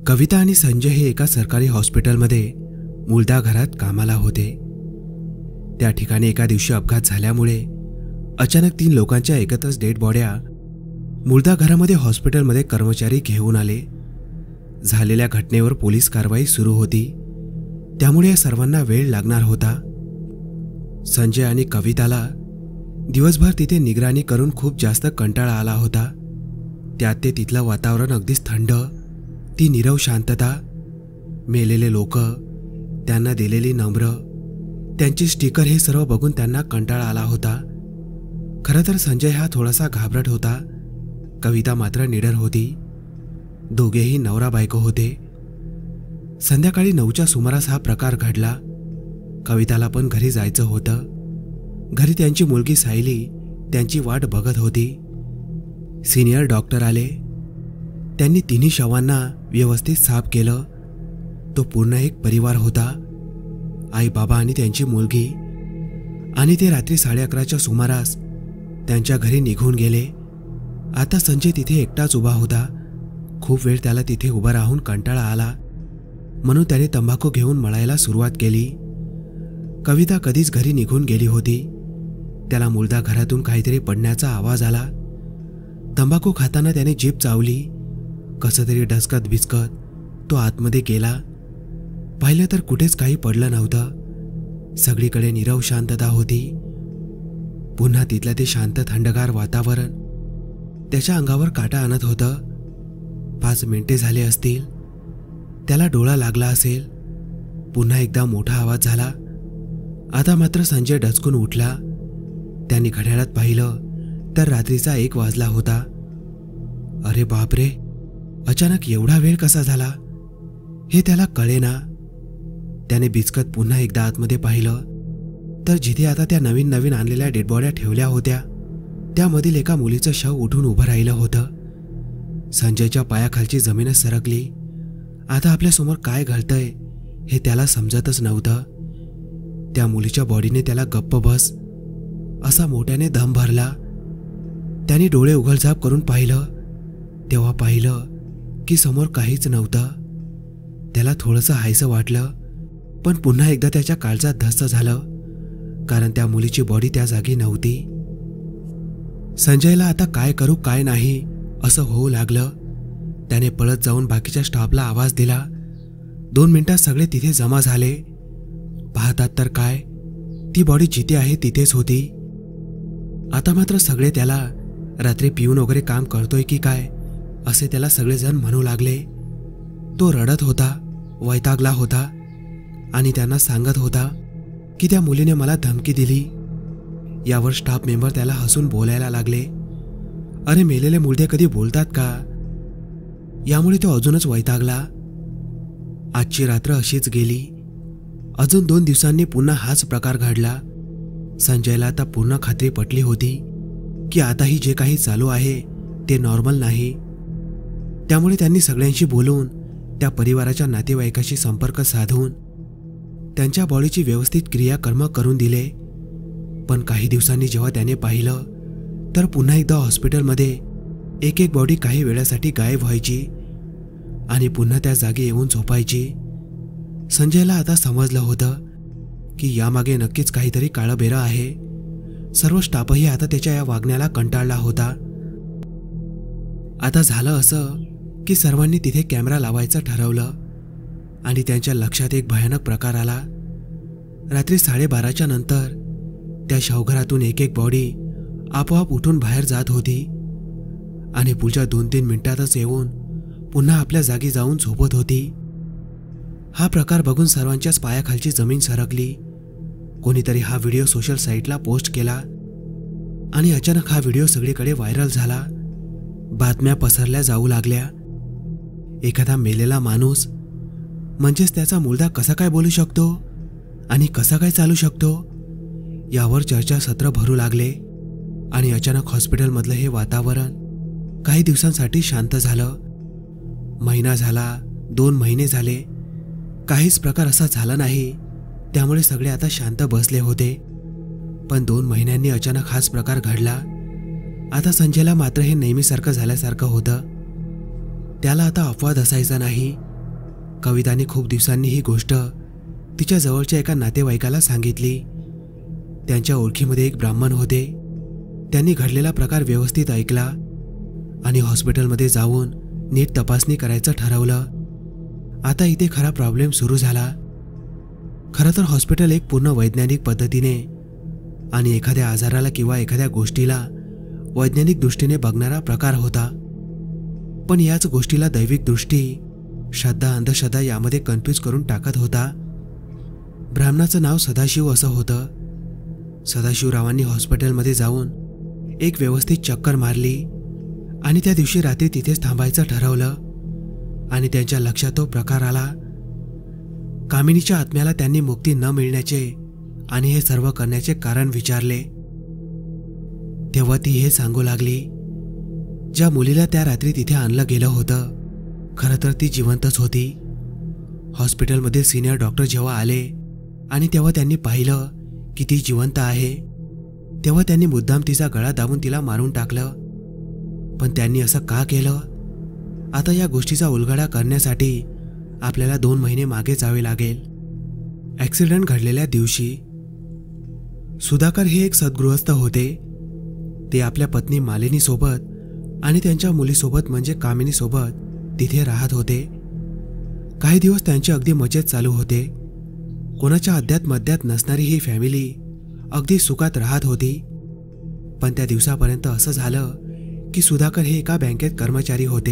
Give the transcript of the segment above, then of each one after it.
कविता आणि संजय हे एका सरकारी हॉस्पिटलमध्ये मुलदा घरात कामाला होते। त्या ठिकाणी एका दिवशी अपघात झाल्यामुळे अचानक 3 लोकांच्या एकत्रच डेड बॉड्या मुलदा घरामध्ये हॉस्पिटलमध्ये कर्मचारी घेऊन आले। झालेल्या घटनेवर पोलीस कारवाई सुरू होती, त्यामुळे या सर्वांना वेळ लागणार होता। संजय आणि कविताला दिवसभर तिथे निगराणी करून खूप जास्त कंटाळा आला होता। त्यात ते तिथलं वातावरण अगदीच थंड, ती नीरव शांतता, मेलेले लोक, त्यांना दिलेली नम्र, त्यांची स्टिकर, हे सर्व बघून त्यांना कंटाळा आला होता। खरं तर संजय हा थोडासा घाबरट होता, कविता मात्र निडर होती। दोघेही नवरा बायको होते। संध्याकाळी 9च्या सुमारास हा प्रकार घडला। कविताला पण घरी जायचं होतं। घरी त्यांची मुलगी सायली त्यांची वाट बघत होती। सिनियर डॉक्टर आले। त्यांनी तिन्ही शवांना व्यवस्थित साफ केलं। तो पूर्ण एक परिवार होता, आई बाबा आणि त्यांची मुलगी। आणि ते रात्री 11:30च्या सुमारास त्यांच्या घरी निघून गेले। आता संजय तिथे एकटाच उभा होता। खूप वेळ त्याला तिथे उभा राहून कंटाळा आला, म्हणून त्याने तंबाखू घेऊन मळायला सुरुवात केली। कविता कधीच घरी निघून गेली होती। त्याला मुलदा घरातून काहीतरी पडण्याचा आवाज आला। तंबाखू खाताना त्याने जीभ चावली। कसं तरी ढसकत भिसकत तो आतमध्ये गेला। पाहिलं तर कुठेच काही पडलं नव्हतं। सगळीकडे नीरव शांतता होती। पुन्हा तिथलं ते शांत थंडगार वातावरण त्याच्या अंगावर काटा आणत होतं। 5 मिनिटे झाले असतील, त्याला डोळा लागला असेल। पुन्हा एकदा मोठा आवाज झाला। आता मात्र संजय डचकून उठला। त्यांनी घड्याळात पाहिलं तर रात्रीचा 1 वाजला होता। अरे बापरे, अचानक एवढा वेळ कसा झाला हे त्याला कळेना। त्याने बिचकत पुन्हा एकदा आतमध्ये पाहिलं तर जिथे आता त्या नवीन नवीन आणलेल्या डेडबॉड्या ठेवल्या होत्या, त्यामधील एका मुलीचं शव उठून उभं राहिलं होतं। संजयच्या पायाखालची जमीनच सरकली। आता आपल्यासमोर काय घडतंय हे त्याला समजतच नव्हतं। त्या मुलीच्या बॉडीने त्याला गप्प बस असा मोठ्याने दम भरला। त्याने डोळे उघडझाप करून पाहिलं, तेव्हा पाहिलं की समोर काहीच नव्हतं। त्याला थोडंसं हायसं वाटलं, पण पुन्हा एकदा त्याच्या काळजात धस्स झालं, कारण त्या मुलीची बॉडी त्या जागी नव्हती। संजयला आता काय करू काय नाही असं होऊ लागलं। त्याने पळत जाऊन बाकीच्या स्टाफला आवाज दिला। 2 मिनिटात सगळे तिथे जमा झाले। पाहतात तर काय, ती बॉडी जिथे आहे तिथेच होती। आता मात्र सगळे त्याला रात्री पिऊन वगैरे काम करतोय की काय असे त्याला सगळेजण म्हणू लागले। तो रडत होता, वैतागला होता आणि त्यांना सांगत होता की त्या मुलीने मला धमकी दिली। यावर स्टाफ मेंबर त्याला हसून बोलायला लागले। अरे मेलेले मुलदे कधी बोलतात का? यामुळे तो अजूनच वैतागला। आजची रात्र अशीच गेली। अजून 2 दिवसांनी पुन्हा हाच प्रकार घडला। संजयला आता पूर्ण खात्री पटली होती की आताही जे काही चालू आहे ते नॉर्मल नाही। त्यामुळे त्यांनी सगळ्यांशी बोलून त्या परिवाराच्या नातेवाईकाशी संपर्क साधून त्यांच्या बॉडीची व्यवस्थित क्रियाकर्म करून दिले। पण काही दिवसांनी जेव्हा त्याने पाहिलं तर पुन्हा एकदा हॉस्पिटलमध्ये एक एक बॉडी काही वेळासाठी गायब व्हायची आणि पुन्हा त्या जागी येऊन झोपायची। संजयला आता समजलं होतं की यामागे नक्कीच काहीतरी काळबेरं आहे। सर्व स्टाफही आता त्याच्या या वागण्याला कंटाळला होता। आता झालं असं की सर्वांनी तिथे कॅमेरा लावायचं ठरवलं आणि त्यांच्या लक्षात एक भयानक प्रकार आला। रात्री 12:30च्या नंतर त्या शवघरातून एक एक बॉडी आपोआप उठून बाहेर जात होती आणि पुढच्या 2-3 मिनिटातच येऊन पुन्हा आपल्या जागी जाऊन झोपत होती। हा प्रकार बघून सर्वांच्याच पायाखालची जमीन सरकली। कोणीतरी हा व्हिडिओ सोशल साईटला पोस्ट केला आणि अचानक हा व्हिडिओ सगळीकडे व्हायरल झाला। बातम्या पसरल्या जाऊ लागल्या। एखादा मेलेला माणूस म्हणजेच त्याचा मुलगा कसा काय बोलू शकतो आणि कसा काय चालू शकतो यावर चर्चासत्र भरू लागले। आणि अचानक हॉस्पिटलमधलं हे वातावरण काही दिवसांसाठी शांत झालं। महिना झाला, 2 महिने झाले, काहीच प्रकार असा झाला नाही। त्यामुळे सगळे आता शांत बसले होते। पण 2 महिन्यांनी अचानक हाच प्रकार घडला। आता संजयला मात्र हे नेहमीसारखं झाल्यासारखं होतं। त्याला आता अपवाद असायचा नाही, कविताने खूप दिवसांनी ही गोष्ट तिच्या जवळच्या एका नातेवाईकाला सांगितली. त्यांच्या ओळखीमध्ये एक ब्राह्मण होते. त्यांनी घडलेला प्रकार व्यवस्थित ऐकला आणि हॉस्पिटलमध्ये जाऊन नीट तपासणी करायचं ठरवलं. आता इथे खरा प्रॉब्लेम सुरू झाला. खरं तर हॉस्पिटल एक पूर्ण वैज्ञानिक पद्धतीने आणि एखाद्या आजाराला किंवा एखाद्या गोष्टीला वैज्ञानिक दृष्टीने बघणारा प्रकार होता. पण याच गोष्टीला दैविक दृष्टी, श्रद्धा, अंधश्रद्धा यामध्ये कन्फ्यूज करून टाकत होता. ब्राह्मणाचं नाव सदाशिव असं होतं. सदाशिवरावांनी हॉस्पिटलमध्ये जाऊन एक व्यवस्थित चक्कर मारली आणि त्या दिवशी रात्री तिथेच थांबायचं ठरवलं. आणि त्यांच्या लक्षात तो प्रकार आला. कामिनीच्या आत्म्याला त्यांनी मुक्ती न मिळण्याचे आणि हे सर्व करण्याचे कारण विचारले. तेव्हा ती हे सांगू लागली, ज्या मुलीला त्या रात्री तिथे आणलं गेलं होतं, खरं तर ती जिवंतच होती. हॉस्पिटलमधील सिनियर डॉक्टर जेव्हा आले आणि तेव्हा त्यांनी पाहिलं की ती जिवंत आहे, तेव्हा त्यांनी मुद्दाम तिचा गळा दाबून तिला मारून टाकलं. पण त्यांनी असं का केलं? आता या गोष्टीचा उलगडा करण्यासाठी आपल्याला 2 महिने मागे जावे लागेल. ॲक्सिडेंट घडलेल्या दिवशी सुधाकर हे एक सद्गृहस्थ होते. ते आपल्या पत्नी मालिनीसोबत आणि त्यांच्या मुलीसोबत म्हणजे कामिनीसोबत तिथे राहत होते. काही दिवस त्यांची अगदी मजेत चालू होते. कोणाच्या अद्यात मध्यात नसणारी ही फॅमिली अगदी सुखात राहत होती. पण त्या दिवसापर्यंत असं झालं की सुधाकर हे एका बँकेत कर्मचारी होते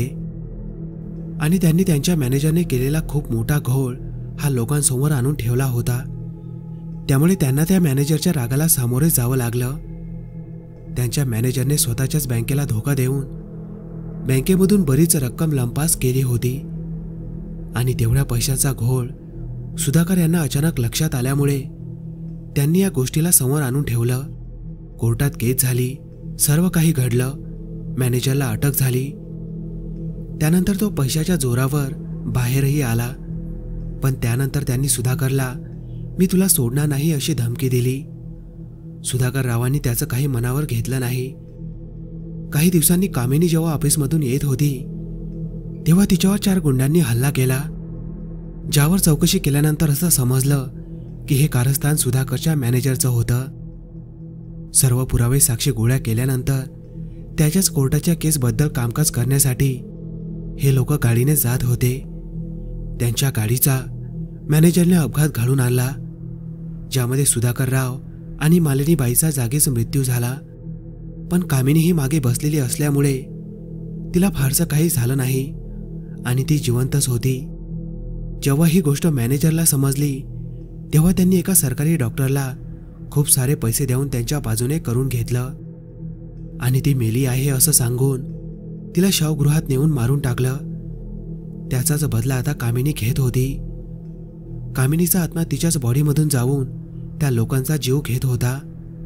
आणि त्यांनी त्यांच्या मॅनेजरने केलेला खूप मोठा घोळ हा लोकांसमोर आणून ठेवला होता. त्यामुळे त्यांना त्या मॅनेजरच्या रागाला सामोरे जावं लागलं. त्यांच्या मॅनेजरने स्वतःच्याच बँकेला धोका देऊन बँकेमधून बरीच रक्कम लंपास केली होती. आणि तेवढ्या पैशाचा घोळ सुधाकर यांना अचानक लक्षात आल्यामुळे त्यांनी या गोष्टीला समोर आणून ठेवलं. कोर्टात केस झाली, सर्व काही घडलं. मॅनेजरला अटक झाली. त्यानंतर तो पैशाच्या जोरावर बाहेरही आला. पण त्यानंतर त्यांनी सुधाकरला मी तुला सोडणार नाही अशी धमकी दिली. सुधाकर रावांनी त्याचं काही मनावर घेतलं नाही. काही दिवसांनी कामिनी जेव्हा ऑफिसमधून येत होती तेव्हा तिच्यावर 4 गुंडांनी हल्ला केला, ज्यावर चौकशी केल्यानंतर असं समजलं की हे कारस्थान सुधाकरच्या मॅनेजरचं होतं. सर्व पुरावे साक्षी गोळा केल्यानंतर त्याच्याच कोर्टाच्या केसबद्दल कामकाज करण्यासाठी हे लोक गाडीने जात होते. त्यांच्या गाडीचा मॅनेजरने अपघात घडून आणला, ज्यामध्ये सुधाकर राव आणि मालिनीबाईचा जागीच मृत्यू झाला. पण कामिनी ही मागे बसलेली असल्यामुळे तिला फारसं काही झालं नाही आणि ती जिवंतच होती. जेव्हा ही गोष्ट मॅनेजरला समजली तेव्हा त्यांनी एका सरकारी डॉक्टरला खूप सारे पैसे देऊन त्यांच्या बाजूने करून घेतलं आणि ती मेली आहे असं सांगून तिला शवगृहात नेऊन मारून टाकलं. त्याचाच बदला आता कामिनी घेत होती. कामिनीचा आत्मा तिच्याच बॉडीमधून जाऊन त्या लोकांचा जीव घेत होता.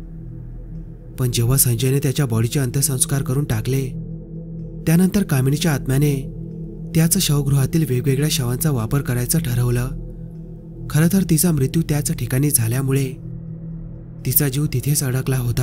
पण जेव्हा संजयने त्याच्या बॉडीचे अंत्यसंस्कार करून टाकले त्यानंतर कामिनीच्या आत्म्याने त्याच शवगृहातील वेगवेगळ्या शवांचा वापर करायचं ठरवलं. खरं तर तिचा मृत्यू त्याच ठिकाणी झाल्यामुळे तिचा जीव तिथेच अडकला होता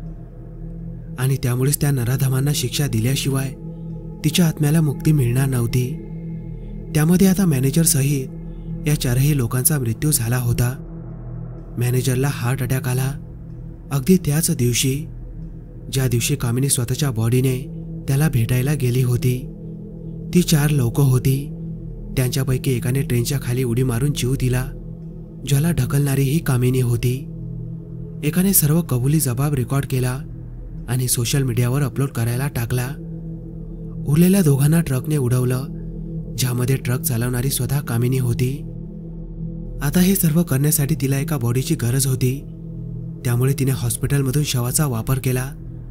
आणि त्यामुळेच त्या नराधमांना शिक्षा दिल्याशिवाय तिच्या आत्म्याला मुक्ती मिळणार नव्हती. त्यामध्ये आता मॅनेजर सहित या 4ही लोकांचा मृत्यू झाला होता. मॅनेजरला हार्ट अटॅक आला अगदी त्याच दिवशी ज्या दिवशी कामिनी स्वतःच्या बॉडीने त्याला भेटायला गेली होती. ती 4 लोक होती. त्यांच्यापैकी एकाने ट्रेनच्या खाली उडी मारून जीव दिला, ज्याला ढकलणारी ही कामिनी होती. एकाने सर्व कबुली जबाब रेकॉर्ड केला आणि सोशल मीडियावर अपलोड करायला टाकला. उरलेल्या दोघांना ट्रकने उडवलं, ज्यामध्ये ट्रक चालवणारी स्वतः कामिनी होती. आता हे सर्व करण्यासाठी तिला एका बॉडीची गरज होती. त्यामुळे तिने हॉस्पिटलमधून शवाचा वापर केला.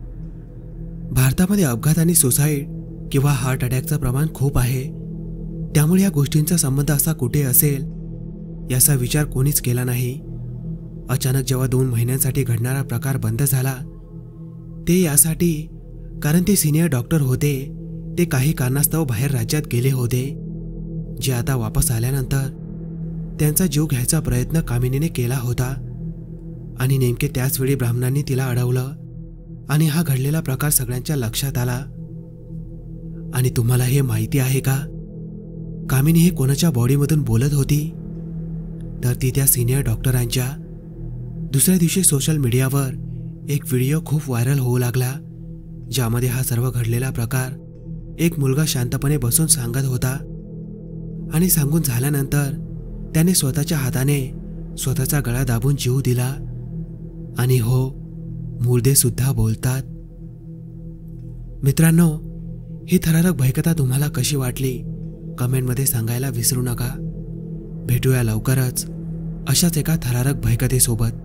भारतामध्ये अपघात आणि सुसाईड किंवा हार्ट अटॅकचं प्रमाण खूप आहे. त्यामुळे या गोष्टींचा संबंध असा कुठे असेल याचा विचार कोणीच केला नाही. अचानक जेव्हा 2 महिन्यांसाठी घडणारा प्रकार बंद झाला ते यासाठी कारण ते सिनियर डॉक्टर होते. ते काही कारणास्तव बाहेर राज्यात गेले होते, जे आता वापस आल्यानंतर त्यांचा जीव घ्यायचा प्रयत्न कामिनीने केला होता. आणि नेमके त्याच वेळी ब्राह्मणांनी तिला अडवलं आणि हा घडलेला प्रकार सगळ्यांच्या लक्षात आला. आणि तुम्हाला हे माहिती आहे का, कामिनी हे कोणाच्या बॉडीमधून बोलत होती तर ती त्या सिनियर डॉक्टरांच्या. दुसऱ्या दिवशी सोशल मीडियावर एक व्हिडिओ खूप व्हायरल होऊ लागला, ज्यामध्ये हा सर्व घडलेला प्रकार एक मुलगा शांतपणे बसून सांगत होता. आणि सांगून झाल्यानंतर त्याने स्वतःच्या हाताने स्वतःचा गळा दाबून जीव दिला. आणि हो, मुर्दे सुद्धा बोलतात. मित्रांनो, ही थरारक भयकथा तुम्हाला कशी वाटली कमेंटमध्ये सांगायला विसरू नका. भेटूया लवकरच अशाच एका थरारक भयकथेसोबत.